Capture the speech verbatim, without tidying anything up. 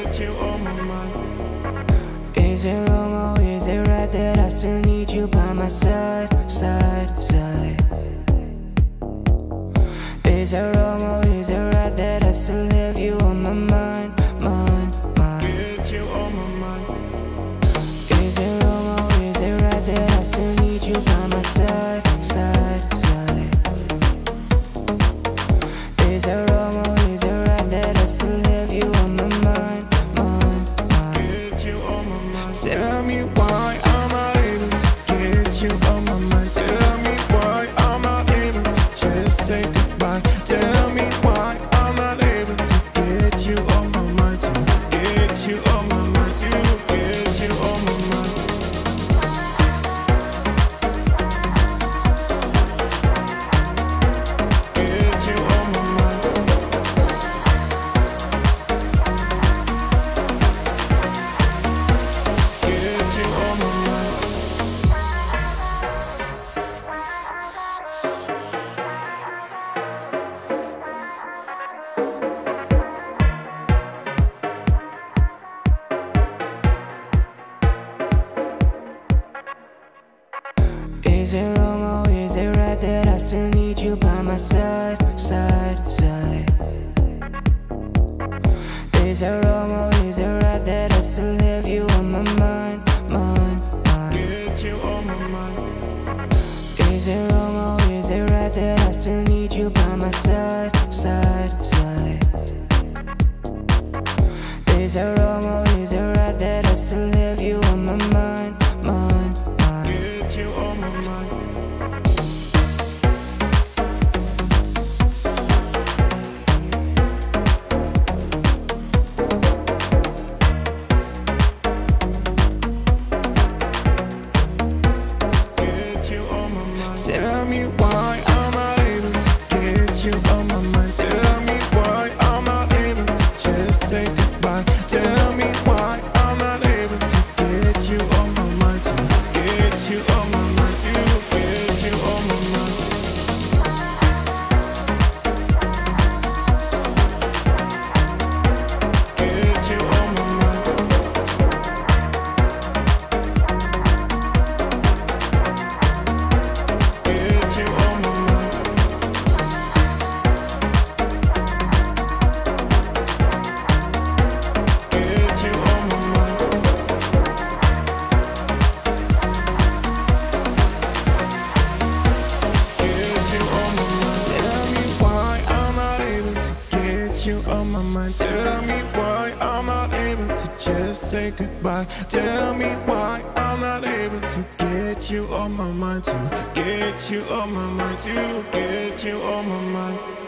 get you on my mind. Is it wrong or is it right that I still need you by my side, side, side? Is it wrong or is it right that I still have you on my mind, mind, mind? Get you on my mind. Is it wrong or is it right that I still need you by my side, side, side? Is it wrong or is it right that I still have you on my mind, mind, mind? Get you on my mind. Tell me why I'm not able to get you on my mind. Tell me why I'm not able to just say goodbye. Tell me why I'm not able to get you on my mind. To get you on my mind. To get you on my mind. Get you on my mind. Get you on my mind. Is it wrong or is it right that I still need you by my side, side, side? Is it wrong or is it right that I still have you on my mind, mind, mind? Get you on my mind. Is it wrong or is it right that I still need you by my side, side, side? Is it wrong or is it right that I still have you on my mind, mind, mind? Get you on my mind. Get you on my mind. Tell me why I'm not able to get you on my mind. Tell me why I'm not able to just say goodbye. Tell me why I'm not able to get you on my mind. To get you on my mind. To get you on my mind. Get you on my mind. Get you on my mind. Get you on my mind. Get you on my mind. Tell me why I'm not able to get you on my mind. Tell me why I'm not able to just say goodbye. Tell me why I'm not able to get you on my mind. To get you on my mind. To get you on my mind.